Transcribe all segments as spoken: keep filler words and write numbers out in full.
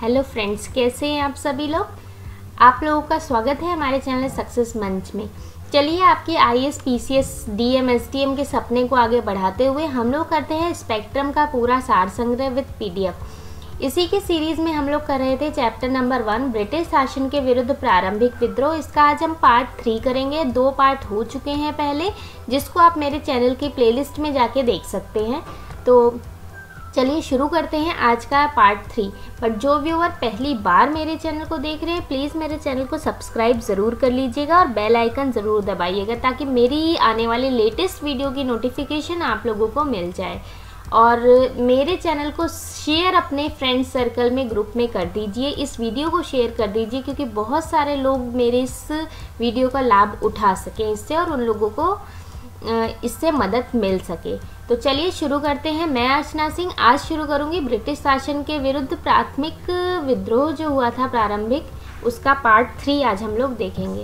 Hello friends, कैसे हैं आप सभी लोग। आप लोगों का स्वागत है हमारे चैनल सक्सेस मंच में। चलिए, आपके I A S, P C S, D M, S D M के सपने को आगे बढ़ाते हुए हम लोग करते हैं स्पेक्ट्रम का पूरा सार संग्रह विद पी डी एफ। इसी के सीरीज़ में हम लोग कर रहे थे चैप्टर नंबर वन, ब्रिटिश शासन के विरुद्ध प्रारंभिक विद्रोह। इसका आज हम पार्ट थ्री करेंगे। दो पार्ट हो चुके हैं पहले, जिसको आप मेरे चैनल की प्लेलिस्ट में जाके देख सकते हैं। तो चलिए शुरू करते हैं आज का पार्ट थ्री। बट जो व्यूअर पहली बार मेरे चैनल को देख रहे हैं, प्लीज़ मेरे चैनल को सब्सक्राइब ज़रूर कर लीजिएगा और बेल आइकन ज़रूर दबाइएगा, ताकि मेरी आने वाली लेटेस्ट वीडियो की नोटिफिकेशन आप लोगों को मिल जाए। और मेरे चैनल को शेयर अपने फ्रेंड सर्कल में, ग्रुप में कर दीजिए। इस वीडियो को शेयर कर दीजिए, क्योंकि बहुत सारे लोग मेरे इस वीडियो का लाभ उठा सकें इससे, और उन लोगों को इससे मदद मिल सके। तो चलिए शुरू करते हैं। मैं अर्चना सिंह आज शुरू करूंगी ब्रिटिश शासन के विरुद्ध प्राथमिक विद्रोह जो हुआ था प्रारंभिक, उसका पार्ट थ्री आज हम लोग देखेंगे।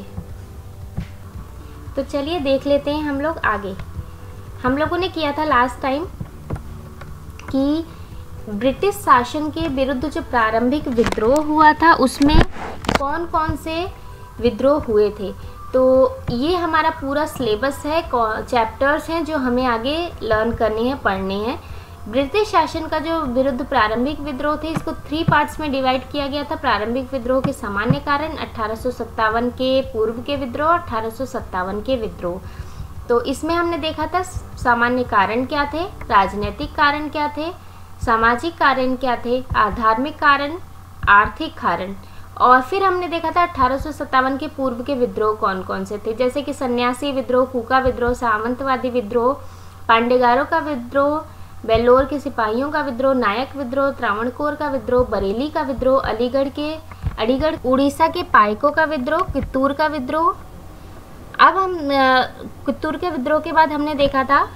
तो चलिए देख लेते हैं हम लोग आगे। हम लोगों ने किया था लास्ट टाइम कि ब्रिटिश शासन के विरुद्ध जो प्रारंभिक विद्रोह हुआ था उसमें कौन कौन से विद्रोह हुए थे। तो ये हमारा पूरा सिलेबस है, चैप्टर्स हैं जो हमें आगे लर्न करने हैं, पढ़ने हैं। ब्रिटिश शासन का जो विरुद्ध प्रारंभिक विद्रोह थे, इसको थ्री पार्ट्स में डिवाइड किया गया था। प्रारंभिक विद्रोह के सामान्य कारण, अट्ठारह सौ सत्तावन के पूर्व के विद्रोह, अट्ठारह सौ सत्तावन के विद्रोह। तो इसमें हमने देखा था सामान्य कारण क्या थे, राजनीतिक कारण क्या थे, सामाजिक कारण क्या थे, आधार्मिक कारण, आर्थिक कारण। और फिर हमने देखा था अट्ठारह सौ सत्तावन के पूर्व के विद्रोह कौन कौन से थे, जैसे कि सन्यासी विद्रोह, कूका विद्रोह, सामंतवादी विद्रोह, पांडेगारों का विद्रोह, बेल्लोर के सिपाहियों का विद्रोह, नायक विद्रोह, त्रावणकोर का विद्रोह, बरेली का विद्रोह, अलीगढ़ के अलीगढ़ उड़ीसा के पाइकों का विद्रोह, कित्तूर का विद्रोह। अब हम कित्तूर के विद्रोह के बाद हमने देखा था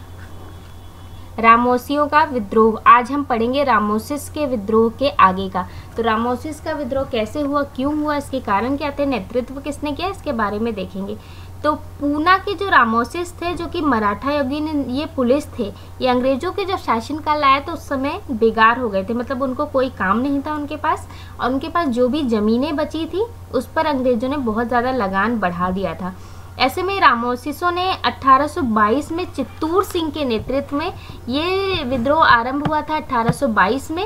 रामोसियों का विद्रोह। आज हम पढ़ेंगे रामोसिस के विद्रोह के आगे का। तो रामोसिस का विद्रोह कैसे हुआ, क्यों हुआ, इसके कारण क्या थे, नेतृत्व किसने किया, इसके बारे में देखेंगे। तो पूना के जो रामोसिस थे, जो कि मराठा योगी, ये पुलिस थे, ये अंग्रेजों के जब शासनकाल आया तो उस समय बेकार हो गए थे, मतलब उनको कोई काम नहीं था उनके पास, और उनके पास जो भी ज़मीनें बची थी उस पर अंग्रेजों ने बहुत ज़्यादा लगान बढ़ा दिया था। ऐसे में रामोसिसों ने अठारह सौ बाईस में चित्तूर सिंह के नेतृत्व में ये विद्रोह आरंभ हुआ था अठारह सौ बाईस में,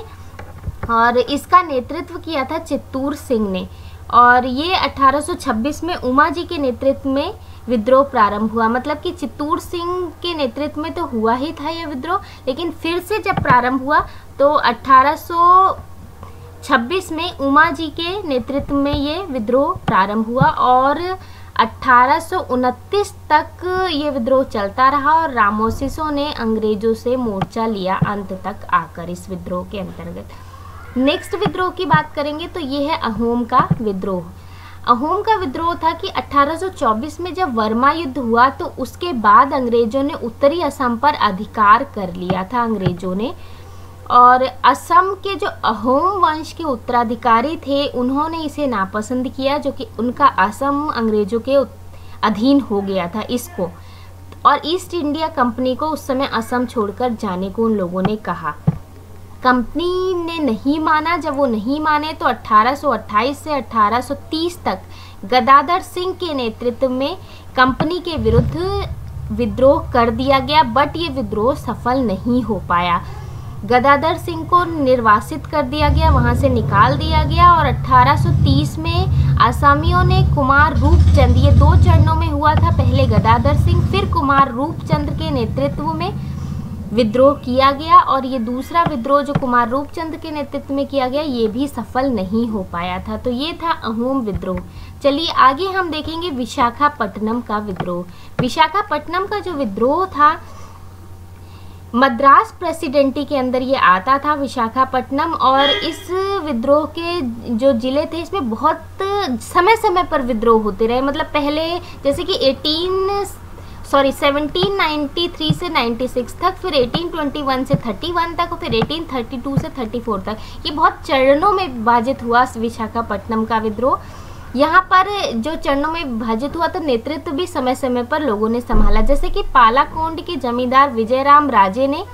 और इसका नेतृत्व किया था चित्तूर सिंह ने। और ये अठारह सौ छब्बीस में उमा जी के नेतृत्व में विद्रोह प्रारंभ हुआ। मतलब कि चित्तूर सिंह के नेतृत्व में तो हुआ ही था ये विद्रोह, लेकिन फिर से जब प्रारंभ हुआ तो अठारह सौ छब्बीस में उमा जी के नेतृत्व में ये विद्रोह प्रारंभ हुआ, और अठारह सौ उनतीस तक ये विद्रोह चलता रहा, और रामोसिसों ने अंग्रेजों से मोर्चा लिया अंत तक आकर इस विद्रोह के अंतर्गत। नेक्स्ट विद्रोह की बात करेंगे तो ये है अहोम का विद्रोह। अहोम का विद्रोह था कि अठारह सौ चौबीस में जब वर्मा युद्ध हुआ तो उसके बाद अंग्रेजों ने उत्तरी असम पर अधिकार कर लिया था अंग्रेजों ने, और असम के जो अहोम वंश के उत्तराधिकारी थे उन्होंने इसे नापसंद किया, जो कि उनका असम अंग्रेजों के अधीन हो गया था इसको, और ईस्ट इंडिया कंपनी को उस समय असम छोड़कर जाने को उन लोगों ने कहा। कंपनी ने नहीं माना। जब वो नहीं माने तो अठारह सौ अट्ठाईस से अठारह सौ तीस तक गदाधर सिंह के नेतृत्व में कंपनी के विरुद्ध विद्रोह कर दिया गया, बट ये विद्रोह सफल नहीं हो पाया। गदाधर सिंह को निर्वासित कर दिया गया, वहां से निकाल दिया गया, और अठारह सौ तीस में आसामियों ने कुमार रूपचंद, ये दो चरणों में हुआ था, पहले गदाधर सिंह फिर कुमार रूपचंद के नेतृत्व में विद्रोह किया गया, और ये दूसरा विद्रोह जो कुमार रूपचंद के नेतृत्व में किया गया ये भी सफल नहीं हो पाया था। तो ये था अहोम विद्रोह। चलिए आगे हम देखेंगे विशाखापट्टनम का विद्रोह। विशाखापट्टनम का जो विद्रोह था, मद्रास प्रेसिडेंटी के अंदर ये आता था विशाखापट्टनम, और इस विद्रोह के जो जिले थे इसमें बहुत समय समय पर विद्रोह होते रहे। मतलब पहले जैसे कि अठारह सॉरी सेवनटीन नाइंटी थ्री से छियानवे तक, फिर अठारह इक्कीस से इकतीस तक, और फिर अठारह बत्तीस से चौंतीस तक, ये बहुत चरणों में विभाजित हुआ विशाखापट्टनम का विद्रोह। यहाँ पर जो चरणों में विभाजित हुआ तो नेतृत्व भी समय समय पर लोगों ने संभाला, जैसे कि पालाकोंड के जमींदार विजयराम राजे ने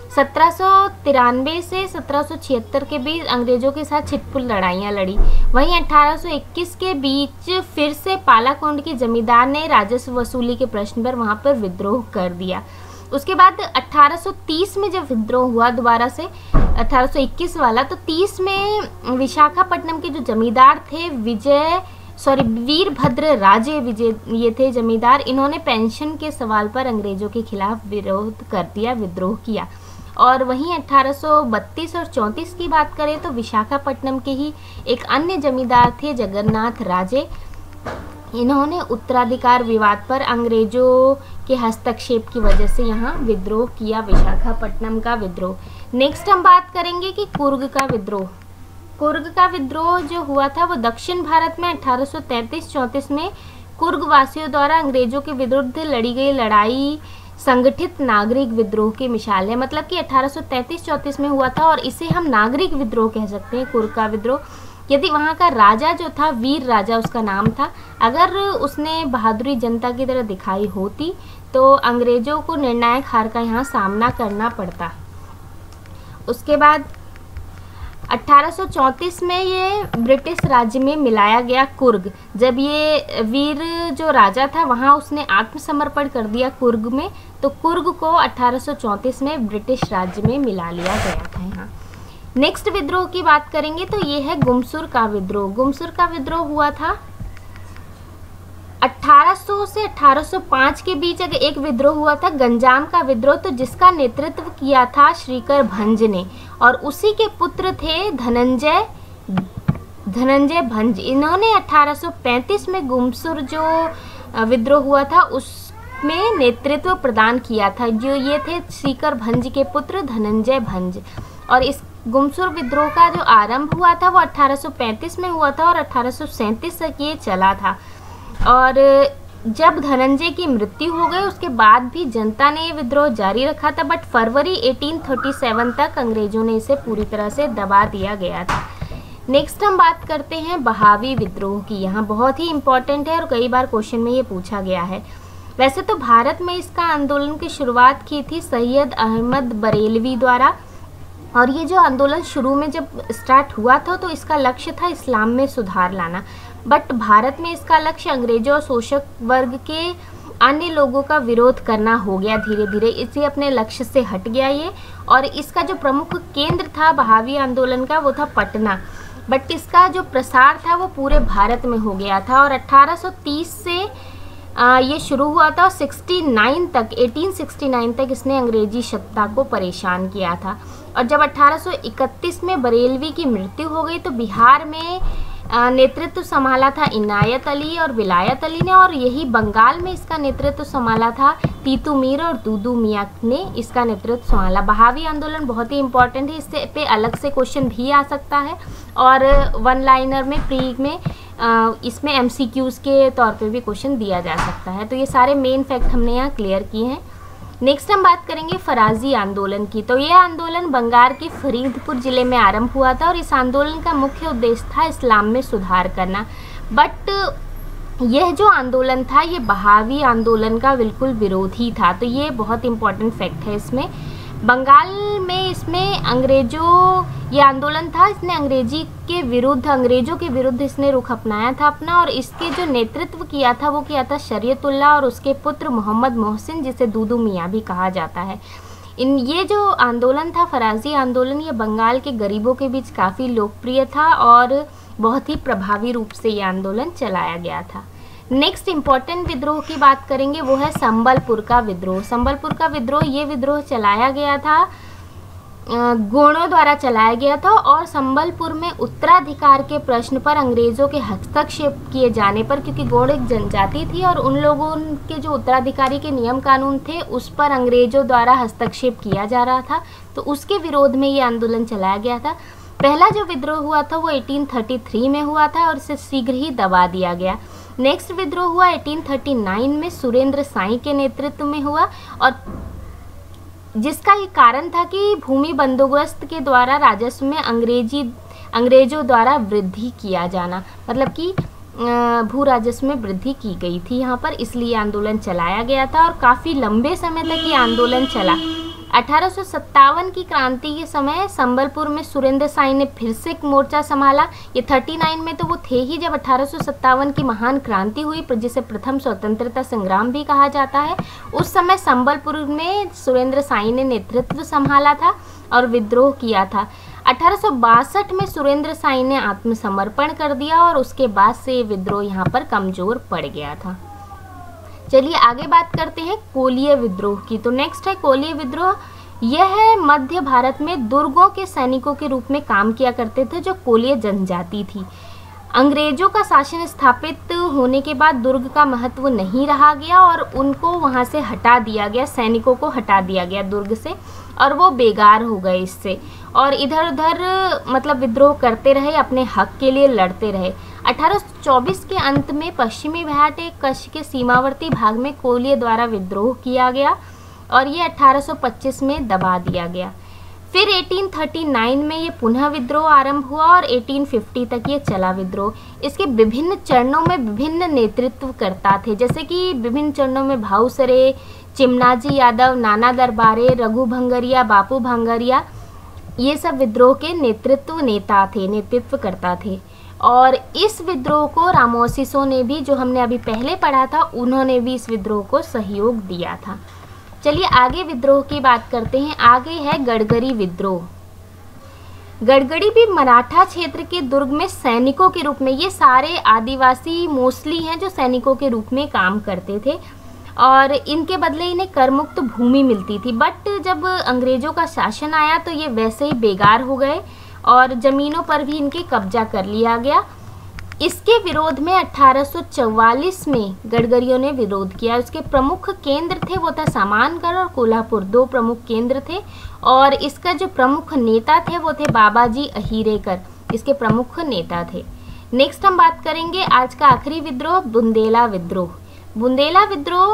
सत्रह सौ तिरानवे से सत्रह सौ छिहत्तर के बीच अंग्रेजों के साथ छिटपुट लड़ाइयाँ लड़ी। वहीं अठारह सौ इक्कीस के बीच फिर से पालाकोंड के जमींदार ने राजस्व वसूली के प्रश्न पर वहाँ पर विद्रोह कर दिया। उसके बाद अठारह सौ तीस में जब विद्रोह हुआ दोबारा से अठारह सौ इक्कीस वाला, तो तीस में विशाखापट्टनम के जो जमींदार थे विजय सॉरी वीरभद्र राजे विजय ये थे जमींदार, इन्होंने पेंशन के सवाल पर अंग्रेजों के खिलाफ विरोध कर दिया, विद्रोह किया। और वहीं अठारह सौ बत्तीस और चौंतीस की बात करें तो विशाखापट्टनम के ही एक अन्य जमींदार थे जगन्नाथ राजे, इन्होंने उत्तराधिकार विवाद पर अंग्रेजों के हस्तक्षेप की वजह से यहाँ विद्रोह किया, विशाखापट्टनम का विद्रोह। नेक्स्ट हम बात करेंगे कि कुर्ग का विद्रोह। कुर्ग का विद्रोह जो हुआ था वो दक्षिण भारत में अठारह सौ तैंतीस चौंतीस में कुर्ग वासियों द्वारा अंग्रेजों के विरुद्ध लड़ी गई लड़ाई संगठित नागरिक विद्रोह की मिसाल है। मतलब कि अठारह सौ तैंतीस चौंतीस में हुआ था और इसे हम नागरिक विद्रोह कह सकते हैं, कुर्ग का विद्रोह। यदि वहाँ का राजा जो था वीर राजा उसका नाम था, अगर उसने बहादुरी जनता की तरह दिखाई होती तो अंग्रेजों को निर्णायक हार का यहाँ सामना करना पड़ता। उसके बाद अठारह सौ चौंतीस में ये ब्रिटिश राज्य में मिलाया गया कुर्ग। जब ये वीर जो राजा था वहाँ उसने आत्मसमर्पण कर दिया कुर्ग में, तो कुर्ग को अठारह सौ चौंतीस में ब्रिटिश राज्य में मिला लिया गया था यहाँ। नेक्स्ट विद्रोह की बात करेंगे तो ये है गुमसुर का विद्रोह। गुमसुर का विद्रोह हुआ था अठारह सौ से अठारह सौ पाँच के बीच अगर एक विद्रोह हुआ था गंजाम का विद्रोह, तो जिसका नेतृत्व किया था श्रीकर भंज ने, और उसी के पुत्र थे धनंजय धनंजय भंज। इन्होंने अठारह सौ पैंतीस में गुमसुर जो विद्रोह हुआ था उसमें नेतृत्व प्रदान किया था। जो ये थे श्रीकर भंज के पुत्र धनंजय भंज। और इस गुमसुर विद्रोह का जो आरंभ हुआ था वो अठारह सौ पैंतीस में हुआ था और अठारह सौ सैंतीस तक ये चला था। और जब धनंजय की मृत्यु हो गई उसके बाद भी जनता ने ये विद्रोह जारी रखा था, बट फरवरी अठारह सौ सैंतीस तक अंग्रेजों ने इसे पूरी तरह से दबा दिया गया था। नेक्स्ट हम बात करते हैं बहावी विद्रोह की। यहाँ बहुत ही इम्पोर्टेंट है और कई बार क्वेश्चन में ये पूछा गया है। वैसे तो भारत में इसका आंदोलन की शुरुआत की थी सैयद अहमद बरेलवी द्वारा, और ये जो आंदोलन शुरू में जब स्टार्ट हुआ था तो इसका लक्ष्य था इस्लाम में सुधार लाना, बट भारत में इसका लक्ष्य अंग्रेजों और शोषक वर्ग के अन्य लोगों का विरोध करना हो गया धीरे धीरे, इसलिए अपने लक्ष्य से हट गया ये। और इसका जो प्रमुख केंद्र था बहावी आंदोलन का वो था पटना, बट इसका जो प्रसार था वो पूरे भारत में हो गया था। और अठारह सौ तीस से आ, ये शुरू हुआ था और उनहत्तर तक अठारह सौ उनहत्तर तक इसने अंग्रेजी सत्ता को परेशान किया था। और जब अठारह सौ इकतीस में बरेलवी की मृत्यु हो गई तो बिहार में नेतृत्व संभाला था इनायत अली और विलायत अली ने, और यही बंगाल में इसका नेतृत्व संभाला था तीतू मीर और दूदू मियाँ ने इसका नेतृत्व संभाला। बहावी आंदोलन बहुत ही इंपॉर्टेंट है, इससे पे अलग से क्वेश्चन भी आ सकता है और वन लाइनर में प्री में इसमें एमसीक्यूज़ के तौर पे भी क्वेश्चन दिया जा सकता है। तो ये सारे मेन फैक्ट हमने यहाँ क्लियर किए हैं। नेक्स्ट हम बात करेंगे फराजी आंदोलन की। तो ये आंदोलन बंगाल के फरीदपुर जिले में आरंभ हुआ था और इस आंदोलन का मुख्य उद्देश्य था इस्लाम में सुधार करना, बट यह जो आंदोलन था ये बहावी आंदोलन का बिल्कुल विरोधी था। तो ये बहुत इंपॉर्टेंट फैक्ट है इसमें। बंगाल में इसमें अंग्रेजों ये आंदोलन था, इसने अंग्रेजी के विरुद्ध अंग्रेजों के विरुद्ध इसने रुख अपनाया था अपना, और इसके जो नेतृत्व किया था वो किया था शरीयतुल्लाह और उसके पुत्र मोहम्मद मोहसिन, जिसे दूदू मियाँ भी कहा जाता है। इन ये जो आंदोलन था फराजी आंदोलन, ये बंगाल के गरीबों के बीच काफ़ी लोकप्रिय था और बहुत ही प्रभावी रूप से ये आंदोलन चलाया गया था। नेक्स्ट इम्पॉर्टेंट विद्रोह की बात करेंगे वो है संबलपुर का विद्रोह। संबलपुर का विद्रोह ये विद्रोह चलाया गया था गोणों द्वारा चलाया गया था, और संबलपुर में उत्तराधिकार के प्रश्न पर अंग्रेजों के हस्तक्षेप किए जाने पर, क्योंकि गोंड एक जनजाति थी और उन लोगों के जो उत्तराधिकारी के नियम कानून थे उस पर अंग्रेजों द्वारा हस्तक्षेप किया जा रहा था, तो उसके विरोध में ये आंदोलन चलाया गया था। पहला जो विद्रोह हुआ था वो अठारह सौ तैंतीस में हुआ था और इसे शीघ्र ही दबा दिया गया। नेक्स्ट विद्रोह हुआ अठारह सौ उनतालीस में सुरेंद्र साई के नेतृत्व में हुआ, और जिसका ये कारण था कि भूमि बंदोबस्त के द्वारा राजस्व में अंग्रेजी अंग्रेजों द्वारा वृद्धि किया जाना, मतलब कि भू राजस्व में वृद्धि की गई थी यहाँ पर, इसलिए आंदोलन चलाया गया था और काफ़ी लंबे समय तक ये आंदोलन चला। अठारह सौ सत्तावन की क्रांति के समय संबलपुर में सुरेंद्र साई ने फिर से एक मोर्चा संभाला। ये उनतालीस में तो वो थे ही जब अठारह सौ सत्तावन की महान क्रांति हुई, जिसे प्रथम स्वतंत्रता संग्राम भी कहा जाता है। उस समय संबलपुर में सुरेंद्र साई ने नेतृत्व संभाला था और विद्रोह किया था। अठारह सौ बासठ में सुरेंद्र साई ने आत्मसमर्पण कर दिया और उसके बाद से विद्रोह यहाँ पर कमजोर पड़ गया था। चलिए आगे बात करते हैं कोलीय विद्रोह की। तो नेक्स्ट है कोलीय विद्रोह। यह मध्य भारत में दुर्गों के सैनिकों के रूप में काम किया करते थे जो कोलीय जनजाति थी। अंग्रेजों का शासन स्थापित होने के बाद दुर्ग का महत्व नहीं रहा गया और उनको वहां से हटा दिया गया, सैनिकों को हटा दिया गया दुर्ग से, और वो बेगार हो गए इससे, और इधर उधर मतलब विद्रोह करते रहे, अपने हक के लिए लड़ते रहे। अठारह सौ चौबीस के अंत में पश्चिमी घाट कच्छ के सीमावर्ती भाग में कोलीय द्वारा विद्रोह किया गया और ये अठारह सौ पच्चीस में दबा दिया गया। फिर अठारह सौ उनतालीस में ये पुनः विद्रोह आरंभ हुआ और अठारह सौ पचास तक ये चला विद्रोह। इसके विभिन्न चरणों में विभिन्न नेतृत्वकर्ता थे, जैसे कि विभिन्न चरणों में भाऊसरे, चिमनाजी यादव, नाना दरबारे, रघु भंगरिया, बापू भंगरिया, ये सब विद्रोह के नेतृत्व नेता थे, नेतृत्वकर्ता थे। और इस विद्रोह को रामोसिसों ने भी, जो हमने अभी पहले पढ़ा था, उन्होंने भी इस विद्रोह को सहयोग दिया था। चलिए आगे विद्रोह की बात करते हैं। आगे है गडगरी विद्रोह। गडगरी भी मराठा क्षेत्र के दुर्ग में सैनिकों के रूप में, ये सारे आदिवासी मोस्टली हैं जो सैनिकों के रूप में काम करते थे और इनके बदले इन्हें करमुक्त भूमि मिलती थी। बट जब अंग्रेजों का शासन आया तो ये वैसे ही बेगार हो गए और ज़मीनों पर भी इनके कब्जा कर लिया गया। इसके विरोध में अठारह सौ चौवालीस में गडगरियों ने विरोध किया। इसके प्रमुख केंद्र थे वो था सामानगढ़ और कोल्हापुर, दो प्रमुख केंद्र थे, और इसका जो प्रमुख नेता थे वो थे बाबाजी अहिरेकर, इसके प्रमुख नेता थे। नेक्स्ट हम बात करेंगे आज का आखिरी विद्रोह, बुंदेला विद्रोह। बुंदेला विद्रोह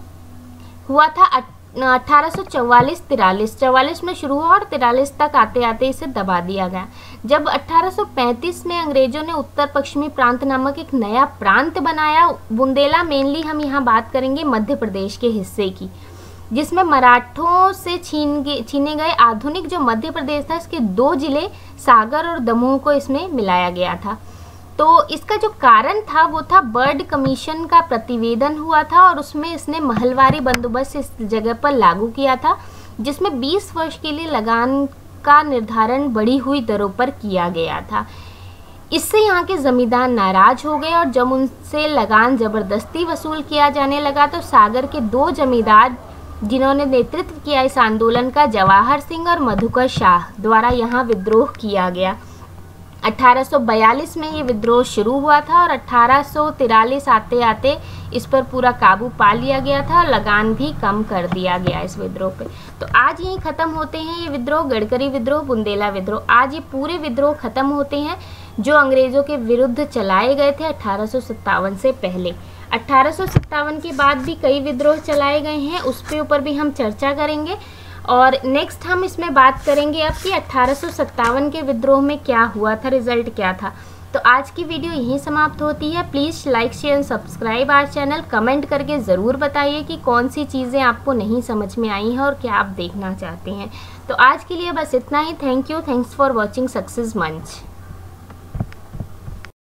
हुआ था अठारह सौ चौवालीस तिरालीस चौवालीस में शुरू हुआ और तिरालीस तक आते आते इसे दबा दिया गया। जब अठारह सौ पैंतीस में अंग्रेजों ने उत्तर पश्चिमी प्रांत नामक एक नया प्रांत बनाया, बुंदेला मेनली हम यहाँ बात करेंगे मध्य प्रदेश के हिस्से की, जिसमें मराठों से छीन गए छीने गए आधुनिक जो मध्य प्रदेश था, इसके दो जिले सागर और दमोह को इसमें मिलाया गया था। तो इसका जो कारण था वो था बर्ड कमीशन का प्रतिवेदन हुआ था और उसमें इसने महलवारी बंदोबस्त इस जगह पर लागू किया था, जिसमें बीस वर्ष के लिए लगान का निर्धारण बढ़ी हुई दरों पर किया गया था। इससे यहाँ के जमींदार नाराज हो गए और जब उनसे लगान जबरदस्ती वसूल किया जाने लगा तो सागर के दो जमींदार जिन्होंने नेतृत्व किया इस आंदोलन का, जवाहर सिंह और मधुकर शाह, द्वारा यहाँ विद्रोह किया गया। अठारह सौ बयालीस में ये विद्रोह शुरू हुआ था और अठारह सौ तिरालीस आते आते इस पर पूरा काबू पा लिया गया था और लगान भी कम कर दिया गया इस विद्रोह पे। तो आज यहीं ख़त्म होते हैं ये विद्रोह, गडकरी विद्रोह, बुंदेला विद्रोह। आज ये पूरे विद्रोह ख़त्म होते हैं जो अंग्रेज़ों के विरुद्ध चलाए गए थे अठारह सौ सत्तावन से पहले। अठारह सौ सत्तावन के बाद भी कई विद्रोह चलाए गए हैं, उस पे ऊपर भी हम चर्चा करेंगे। और नेक्स्ट हम इसमें बात करेंगे अब कि अठारह सौ सत्तावन के विद्रोह में क्या हुआ था, रिजल्ट क्या था। तो आज की वीडियो यहीं समाप्त होती है। Please like share and subscribe our channel. Comment करके ज़रूर बताइए कि कौन सी चीज़ें आपको नहीं समझ में आई हैं और क्या आप देखना चाहते हैं। तो आज के लिए बस इतना ही। Thank you, thanks for watching success मंच।